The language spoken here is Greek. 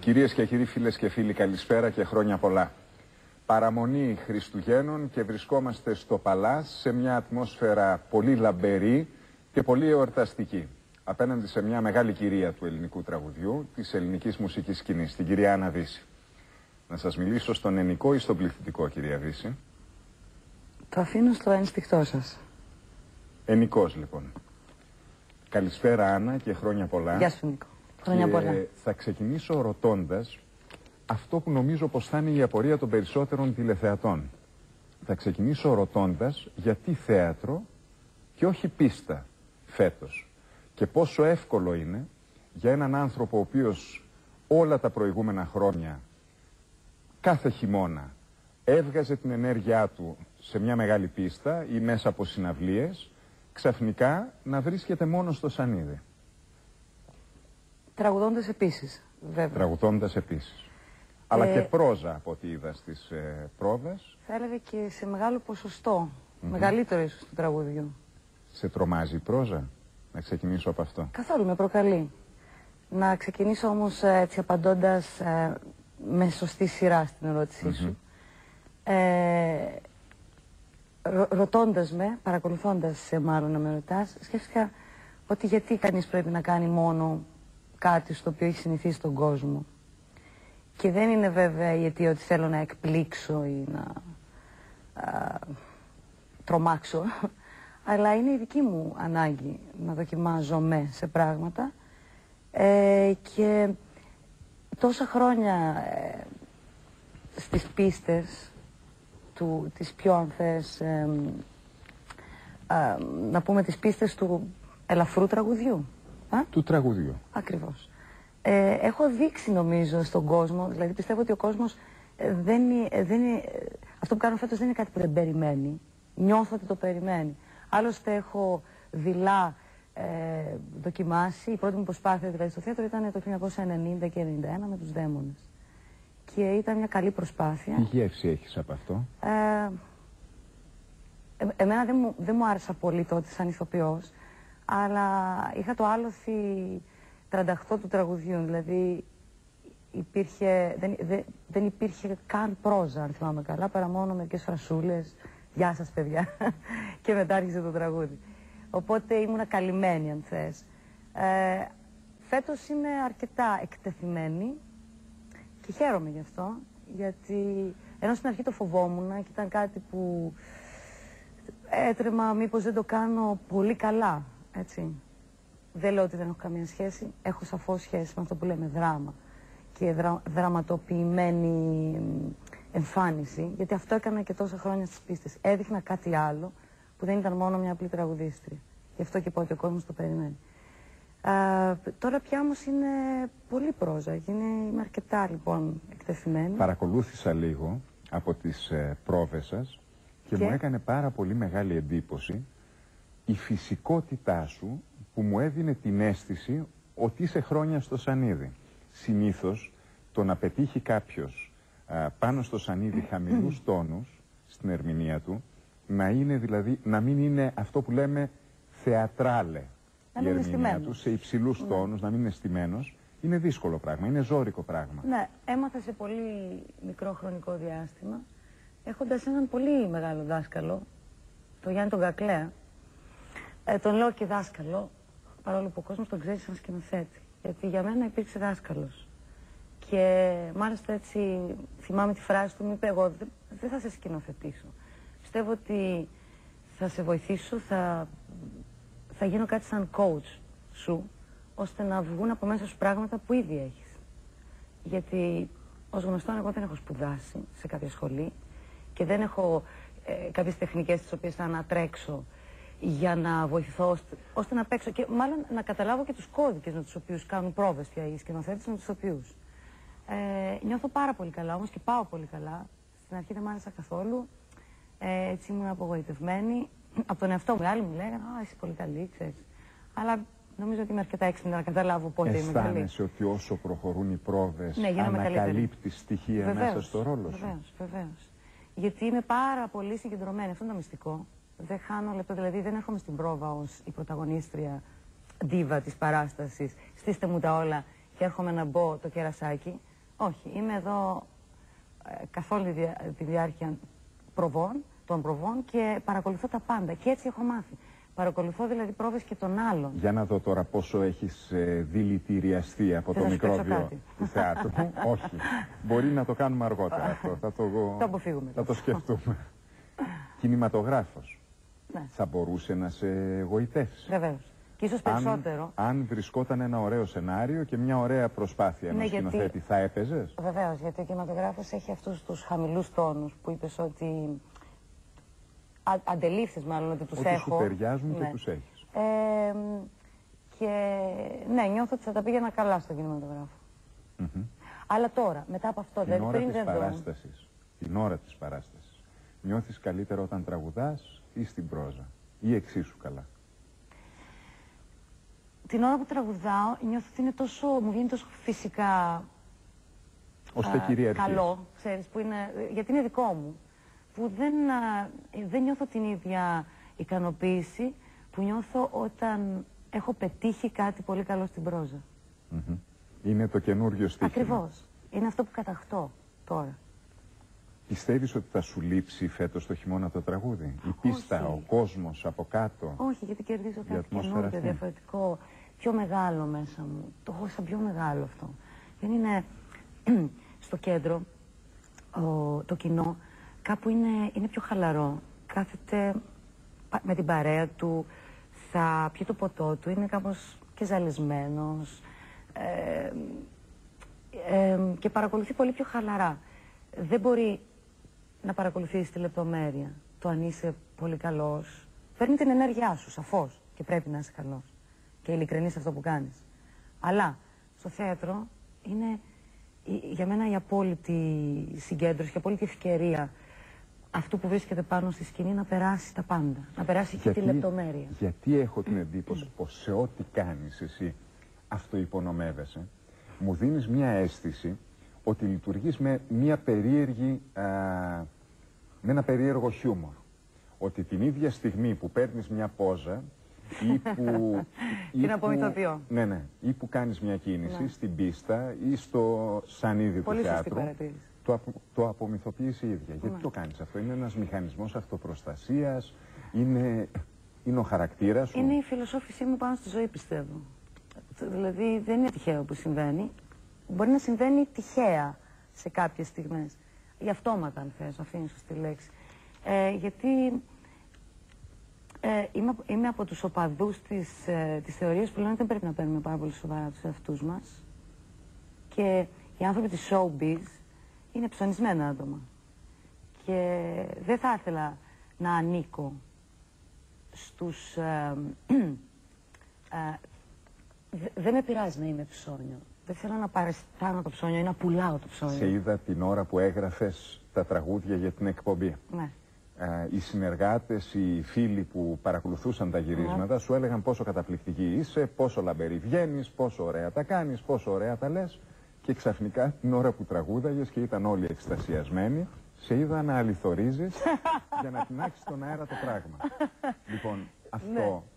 Κυρίες και κύριοι, φίλες και φίλοι, καλησπέρα και χρόνια πολλά. Παραμονή Χριστουγέννων και βρισκόμαστε στο Παλάς σε μια ατμόσφαιρα πολύ λαμπερή και πολύ εορταστική. Απέναντι σε μια μεγάλη κυρία του ελληνικού τραγουδιού, της ελληνικής μουσικής σκηνής, την κυρία Άννα Δύση. Να σας μιλήσω στον ενικό ή στον πληθυντικό, κυρία Δύση? Το αφήνω στο ένστικτό σας. Ενικός, λοιπόν. Καλησπέρα, Άννα, και χρόνια πολλά. Γεια σου, Νίκο. Χρόνια πολλά. Θα ξεκινήσω ρωτώντας αυτό που νομίζω πως θα είναι η απορία των περισσότερων τηλεθεατών. Θα ξεκινήσω ρωτώντας γιατί θέατρο και όχι πίστα φέτος. Και πόσο εύκολο είναι για έναν άνθρωπο ο οποίος όλα τα προηγούμενα χρόνια, κάθε χειμώνα, έβγαζε την ενέργειά του σε μια μεγάλη πίστα ή μέσα από συναυλίες, ξαφνικά να βρίσκεται μόνο στο σανίδι. Τραγουδώντας επίσης, βέβαια. Τραγουδώντας επίσης. Αλλά και πρόζα, από ό,τι είδα στις πρόβες. Θα έλεγα και σε μεγάλο ποσοστό. Μεγαλύτερο ίσως του τραγουδιού. Σε τρομάζει η πρόζα? Να ξεκινήσω από αυτό. Καθόλου, με προκαλεί. Να ξεκινήσω όμως έτσι απαντώντας με σωστή σειρά στην ερώτησή σου. Ρωτώντας με, παρακολουθώντας σε μάλλον να με ρωτάς, σκέφτηκα ότι γιατί κανείς πρέπει να κάνει μόνο κάτι στο οποίο έχει συνηθίσει τον κόσμο. Και δεν είναι βέβαια η αιτία ότι θέλω να εκπλήξω ή να τρομάξω, αλλά είναι η δική μου ανάγκη να δοκιμάζομαι σε πράγματα και τόσα χρόνια στις πίστες τις πιο, αν θες, να πούμε τις πίστες του ελαφρού τραγουδιού. Του τραγουδιού. Ακριβώς. Έχω δείξει νομίζω στον κόσμο, δηλαδή πιστεύω ότι ο κόσμος αυτό που κάνω φέτος δεν είναι κάτι που δεν περιμένει. Νιώθω ότι το περιμένει. Άλλωστε έχω δειλά δοκιμάσει, η πρώτη μου προσπάθεια δηλαδή στο θέατρο ήταν το 1990 και 1991 με τους Δαίμονες. Και ήταν μια καλή προσπάθεια. Τι γεύση έχεις από αυτό? Εμένα δεν μου άρεσε πολύ τότε σαν ηθοποιός, αλλά είχα το άλοθη 38 του τραγουδιού, δηλαδή δεν υπήρχε καν πρόζα, αν θυμάμαι καλά, παρά μόνο μερικές φρασούλες, γεια σας παιδιά, και μετά άρχισε το τραγούδι. Οπότε ήμουνα καλυμμένη, αν θες. Φέτος είμαι αρκετά εκτεθειμένη και χαίρομαι γι' αυτό, γιατί ενώ στην αρχή το φοβόμουν και ήταν κάτι που έτρεμα μήπως δεν το κάνω πολύ καλά, έτσι. Δεν λέω ότι δεν έχω καμία σχέση, έχω σαφώς σχέση με αυτό που λέμε δράμα και δραματοποιημένη εμφάνιση, γιατί αυτό έκανα και τόσα χρόνια στις πίστες. Έδειχνα κάτι άλλο που δεν ήταν μόνο μια απλή τραγουδίστρια. Γι' αυτό και πω ότι ο κόσμος το περιμένει. Τώρα πια όμως είναι πολύ πρόζα, είμαι αρκετά λοιπόν εκτεθειμένη. Παρακολούθησα λίγο από τις πρόβες σας και μου έκανε πάρα πολύ μεγάλη εντύπωση η φυσικότητά σου που μου έδινε την αίσθηση ότι είσαι χρόνια στο σανίδι. Συνήθως το να πετύχει κάποιος πάνω στο σανίδι χαμηλούς τόνους στην ερμηνεία του, να είναι δηλαδή, να μην είναι αυτό που λέμε θεατράλε η ερμηνεία του, σε υψηλούς τόνους, να μην είναι στημένος, είναι δύσκολο πράγμα, είναι ζώρικο πράγμα. Ναι, έμαθα σε πολύ μικρό χρονικό διάστημα, έχοντας έναν πολύ μεγάλο δάσκαλο, τον Γιάννη τον Κακλέα. Τον λέω και δάσκαλο, παρόλο που ο κόσμος τον ξέρει σαν σκηνοθέτη. Γιατί για μένα υπήρξε δάσκαλος. Και μάλιστα έτσι θυμάμαι τη φράση του, μου είπε: εγώ δεν θα σε σκηνοθετήσω. Πιστεύω ότι θα σε βοηθήσω, θα γίνω κάτι σαν coach σου, ώστε να βγουν από μέσα σου πράγματα που ήδη έχεις. Γιατί ως γνωστόν εγώ δεν έχω σπουδάσει σε κάποια σχολή και δεν έχω κάποιες τεχνικές τις οποίες θα ανατρέξω για να βοηθηθώ ώστε να παίξω και μάλλον να καταλάβω και τους κώδικες με τους οποίους κάνουν πρόβες οι σκηνοθέτες με τους οποίους. Νιώθω πάρα πολύ καλά όμως και πάω πολύ καλά. Στην αρχή δεν μ' άρεσα καθόλου. Έτσι ήμουν απογοητευμένη. Από τον εαυτό μου, άλλοι μου λέγανε: α, είσαι πολύ καλή, ξέρεις. Αλλά νομίζω ότι είμαι αρκετά έξυπνη να καταλάβω πότε είμαι καλή. Αισθάνεσαι ότι όσο προχωρούν οι πρόβες, ναι, ανακαλύπτεις στοιχεία μέσα στο ρόλο σου? Βεβαίως. Γιατί είμαι πάρα πολύ συγκεντρωμένη. Αυτό είναι το μυστικό. Δεν χάνω λεπτό, δηλαδή δεν έρχομαι στην πρόβα ως η πρωταγωνίστρια ντίβα της παράστασης. Στήστε μου τα όλα και έρχομαι να μπω το κερασάκι. Όχι, είμαι εδώ καθ' όλη τη διάρκεια των προβών και παρακολουθώ τα πάντα. Και έτσι έχω μάθει. Παρακολουθώ δηλαδή πρόβες και των άλλων. Για να δω τώρα πόσο έχεις δηλητηριαστεί από το μικρόβιο του θεάτρου. Όχι. Μπορεί να το κάνουμε αργότερα αυτό. Το αποφύγουμε. Θα το σκεφτούμε. Κινηματογράφος. Ναι. Θα μπορούσε να σε εγωιτεύσει. Βεβαίως. Και ίσως περισσότερο. Αν βρισκόταν ένα ωραίο σενάριο και μια ωραία προσπάθεια ενός σκηνοθέτη, θα έπαιζες? Βεβαίως, γιατί ο κινηματογράφος έχει αυτούς τους χαμηλούς τόνους που είπες ότι... Αντελήφθης μάλλον ότι τους έχω. Ότι σου ταιριάζουν και τους έχεις. Και ναι, νιώθω ότι θα τα πήγαινα καλά στον κινηματογράφο. Αλλά τώρα, μετά από αυτό, την ώρα της παράστασης, νιώθεις καλύτερα όταν τραγουδάς ή στην πρόζα, ή εξίσου καλά? Την ώρα που τραγουδάω νιώθω ότι είναι μου βγαίνει τόσο φυσικά ώστε καλό, ξέρεις, που είναι, γιατί είναι δικό μου, που δεν νιώθω την ίδια ικανοποίηση που νιώθω όταν έχω πετύχει κάτι πολύ καλό στην πρόζα. Είναι το καινούριο στίχημα. Ακριβώς. Είναι αυτό που κατακτώ τώρα. Πιστεύεις ότι θα σου λείψει φέτος το χειμώνα το τραγούδι? Η πίστα, ο κόσμος από κάτω? Όχι, γιατί κερδίζω κάτι καινούριο, διαφορετικό, πιο μεγάλο μέσα μου. Το έχω σαν πιο μεγάλο αυτό. Δεν είναι στο κέντρο, το κοινό, κάπου είναι πιο χαλαρό. Κάθεται με την παρέα του, θα πιει το ποτό του, είναι κάπως και ζαλισμένος και παρακολουθεί πολύ πιο χαλαρά. Δεν μπορεί να παρακολουθήσει τη λεπτομέρεια, το αν είσαι πολύ καλός. Παίρνει την ενέργειά σου, σαφώς, και πρέπει να είσαι καλός και ειλικρινής σε αυτό που κάνεις. Αλλά στο θέατρο είναι για μένα η απόλυτη συγκέντρωση και η απόλυτη ευκαιρία αυτού που βρίσκεται πάνω στη σκηνή να περάσει τα πάντα, να περάσει και τη λεπτομέρεια. Γιατί έχω την εντύπωση πως σε ό,τι κάνεις εσύ αυτοϋπονομεύεσαι, μου δίνεις μια αίσθηση ότι λειτουργείς με μια περίεργη, με ένα περίεργο χιούμορ. Ότι την ίδια στιγμή που παίρνεις μια πόζα ή που... την απομυθοποιώ. Ναι, ή που κάνεις μια κίνηση στην πίστα ή στο σανίδι του θεάτρου, το απομυθοποιείς η ίδια. Γιατί το κάνεις αυτό? Είναι ένας μηχανισμός αυτοπροστασίας, είναι ο χαρακτήρας σου? Είναι η φιλοσόφησή μου πάνω στη ζωή, πιστεύω. Δηλαδή δεν είναι τυχαίο που συμβαίνει. Μπορεί να συμβαίνει τυχαία σε κάποιες στιγμές. Ή αυτόματα, αν θες, αυτή είναι η σωστή λέξη. Γιατί είμαι από τους οπαδούς της θεωρίας που λένε ότι δεν πρέπει να παίρνουμε πάρα πολύ σοβαρά τους εαυτούς μας. Και οι άνθρωποι της showbiz είναι ψωνισμένα άτομα. Και δεν θα ήθελα να ανήκω στους... δεν με πειράζει να είμαι ψώνιο. Δεν θέλω να παραισθάνω το ψώνιο ή να πουλάω το ψώνιο. Σε είδα την ώρα που έγραφες τα τραγούδια για την εκπομπή. Ναι. Οι συνεργάτες, οι φίλοι που παρακολουθούσαν τα γυρίσματα σου έλεγαν πόσο καταπληκτική είσαι, πόσο λαμπερή βγαίνεις, πόσο ωραία τα κάνεις, πόσο ωραία τα λες. Και ξαφνικά την ώρα που τραγούδαγες και ήταν όλοι εκστασιασμένοι, σε είδα να αληθωρίζεις για να τεινάξεις στον αέρα το πράγμα. Λοιπόν, αυτό